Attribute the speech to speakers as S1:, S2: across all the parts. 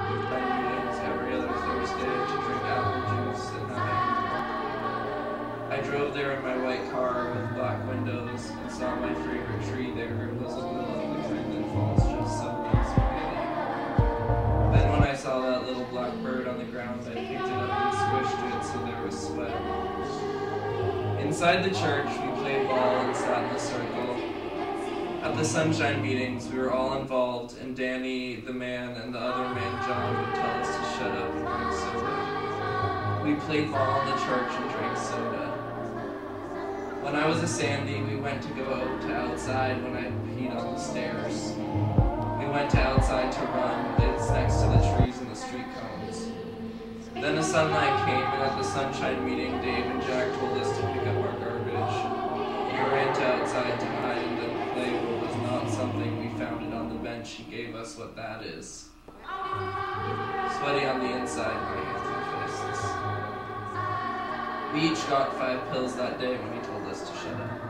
S1: meetings every other Thursday to drink apple juice and have I drove there in my white car with black windows and saw my favorite tree there. It was a willow, the kind that falls just so nice and pretty. Then when I saw that little black bird on the ground, I picked it up and squished it so there was sweat. Inside the church, we played ball and sat in a circle. At the sunshine meetings, we were all involved, and Danny, the man, and the other man, John, would tell us to shut up and drink soda. We played ball in the church and drank soda. When I was a Sandy, we went to go to outside when I peed on the stairs. We went to outside to run. It's next to the trees and the street cones. Then the sunlight came, and at the sunshine meeting, Dave and Jack told us to pick up our garbage. We ran to outside to hide and then play what was not something we found it on the bench. He gave us what that is. Sweaty on the inside, my hands and fists. We each got 5 pills that day when he told us to shut up.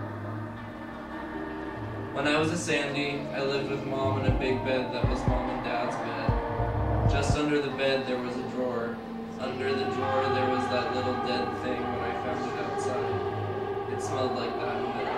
S1: When I was a Sandy, I lived with Mom in a big bed that was Mom and Dad's bed. Just under the bed there was a drawer. Under the drawer there was that little dead thing when I found it outside. It smelled like that in bed.